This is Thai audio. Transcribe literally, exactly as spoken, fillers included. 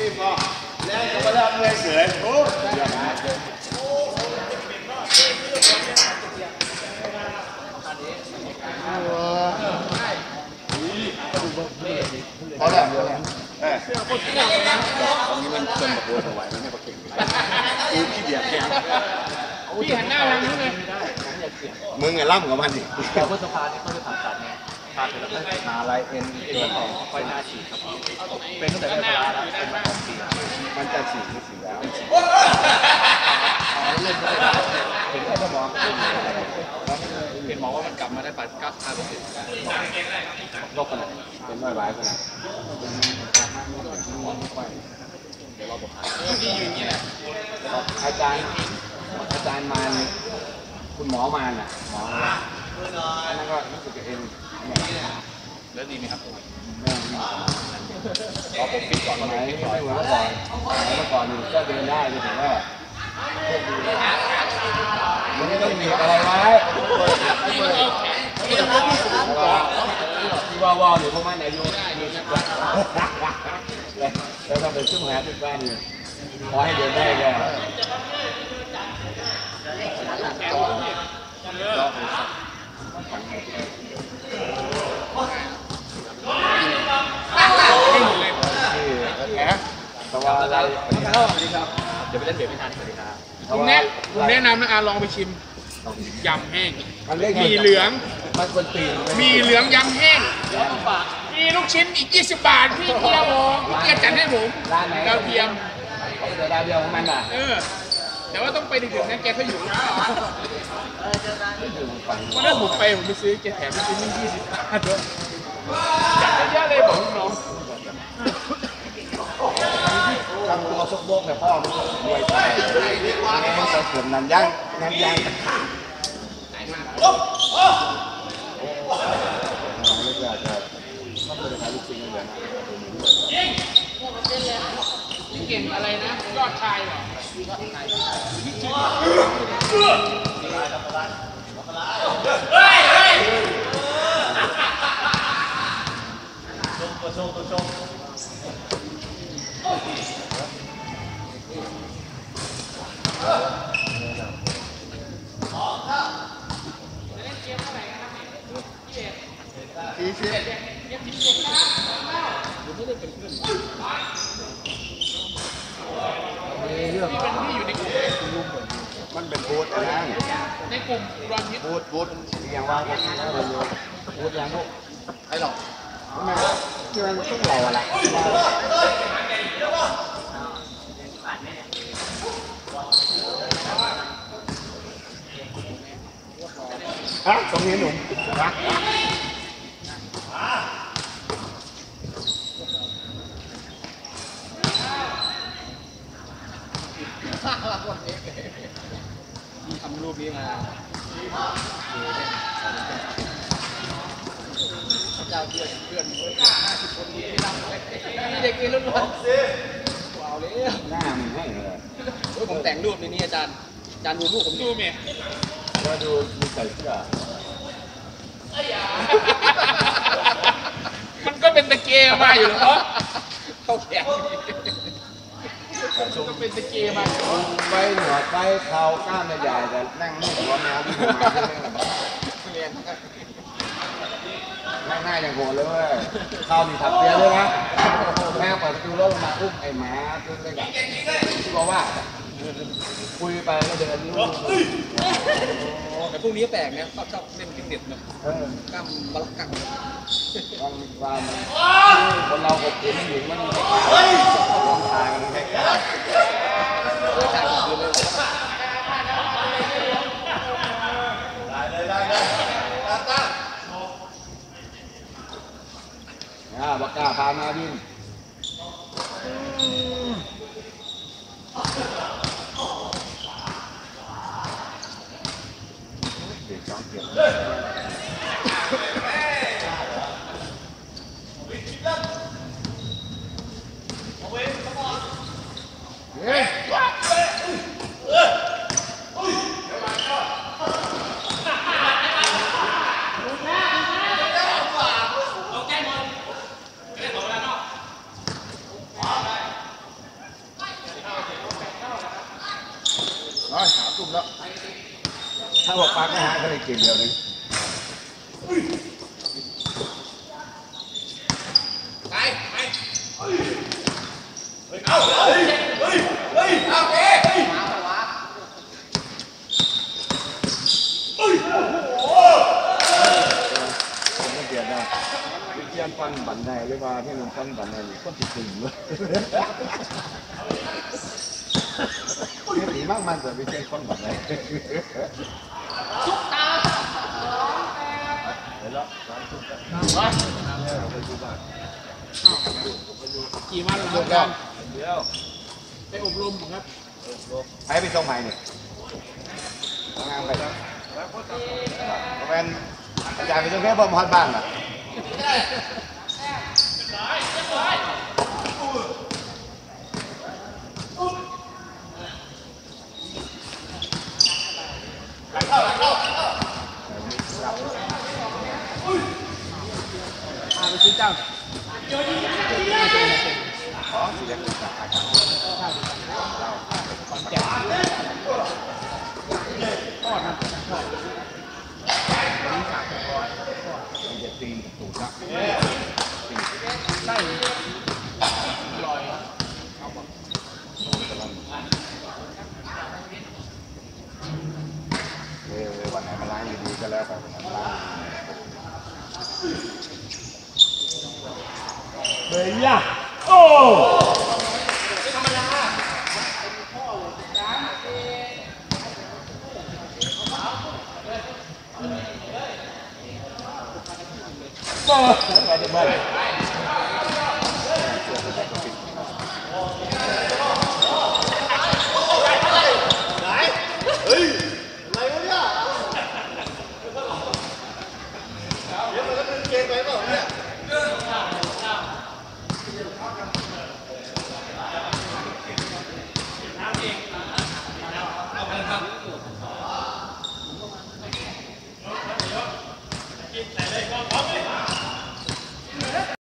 พอแล้วก็มาเล่นเลยเสือโอ้ยพอแล้วพอแล้วเออตรงนี้มันจนแบบโวยถวายมันไม่ประเก่งกูขี้เดียดแค่พี่หันหน้าทางนู้นเลยมึงไงล่ำกับมันดิแต่พุทธภาเนี่ยเขาจะตัดตัดเนี่ยตัดแล้วก็หาลายเอ็นตัวของค่อยหน้าฉีดครับเป็นตั้งแต่เมื่อไหร่แล้วเป็นมาสองปีมันจะฉีดไม่ฉีดแล้วเล่นได้เห็นแค่หมอเห็นหมอว่ามันกลับมาได้ปัดเก้าห้าเปอร์เซ็นต์โรคขนาดเป็นร้อยร้ายขนาดเดี๋ยวเราบอกพี่อยู่นี่แหละอาจารย์อาจารย์มานคุณหมอมานอ่ะหมออันนั้นก็รู้สึกจะเอ็นแล้วดีไหมครับแม่พอผมคิดก่อนไหมไม่เหมือนเมื่อก่อนเมื่อก่อนก็เดินได้เลยแต่ว่ามันไม่ต้องมีอะไรไว้ที่ว่าว่าอยู่พวกมันอายุแล้วต้องเป็นช่วงหาทุกบ้านเนี่ยขอให้เดินได้เลยสวัสดีครับเดี๋ยวไปเล่นเบรกไม่ทันสวัสดีครับผมแนะผมแนะนำนะอาลองไปชิมยำแห้งมีเหลืองมันคนตีนมีเหลืองยำแห้งมีลูกชิ้นอีกยี่สิบบาทพี่เกียร์บอกพี่เกียร์จัดให้ผมดาวเทียมดาวเทียมของมันอ่ะเออแต่ว่าต้องไปดึกๆนะแกเขาอยู่นะวันนั้นผมไปผมไปซื้อแกแถมลูกชิ้นยี่สิบบาทด้วยจัดเยอะเลยบอกน้องทำตัวซกโบกแต่พ่อมันรวยไปแม่จะผมนั่นย่างนั่นย่างโอ้โอ้ไม่อยากจะต้องไปหาลูกชิ้นเลยนะยิงนี่เก่งอะไรนะยอดชายเหรอเฮ้ยเฮ้ยตัวโชว์ตัวโชว์สี่สิบเรื่องที่อยู่ในกลุ่มมันเป็นบูธอะไรในกลุ่มรอนยิปบูธบูธอย่างว่ากันบูธอย่างพวกไอ้หรอกมันที่มันต้องเราอะไรฮะตรงนี้หนุ่มฮะที่ทำรูปนี้มาเจ้าเพื่อนเพื่อนห้าสิบคนนี้ไม่รับมีเด็กกินรุ่นร้อนว้าวเลยหน้ามันให้เลยผมแต่งรูปในนี้อาจารย์อาจารย์ดูรูปผมดูไหมก็ดูดูใส่เสื้อมันก็เป็นตะเกียมาอยู่แล้วเข้าแขนก็เป็นตะเกียมาไปหนวดไปเท้ากล้ามใหญ่แต่นั่งไม่หัวแมวที่มาเรียนนั่งหน้าอย่างโหดเลยเว้ยเข้ามีทับเตี้ยด้วยนะแม่เปิดประตูรถมาอุ้มไอ้หมาตัวเล็กที่บอกว่าคุยไปก็เดินลู่แต่พวกนี้แปลกนะชอบชอบเล่นฟิตเนสเนาะกล้ามบลักกังความความคนเรากับผู้หญิงมันต้องทางกันแค่กันได้เลยได้เลยตาตาอ่าบักกาพามาดินแล้วถ้าบอกปักไม่หายก็เลยกินเดียวนึงไปไปเอาเฮ้ยเฮ้ยเฮ้ยเอาเฮ้ยมาไปวะเฮ้ยโอ้โหไม่เปลี่ยนนะวิเชียนฟันบันไดหรือว่าที่มันฟันบันไดนี่ก็ติดตึงเลยนี่ดีมากมันแต่วิเชียนฟันบันไดซุปตาเห็นแล้วกี่วันแล้วครับเดียวไปอบรมครับใช้ไปส่งใหม่เนี่ยทำงานไปเป็นอาจารย์ไปส่งแค่บอมฮอตบ้านอ่ะเข้าเข้าอ่าไปซื้อเจ้าอ๋อสีแดงขอนแก่นทอดนะทอดนี่สามร้อยมันจะตีนตูดละไส้ลอยเออวันไหนมาล้างดีๆก็แล้วแต่วันไหนมาล้างเฮ้ยอ่ะโอ้ธรรมดาก็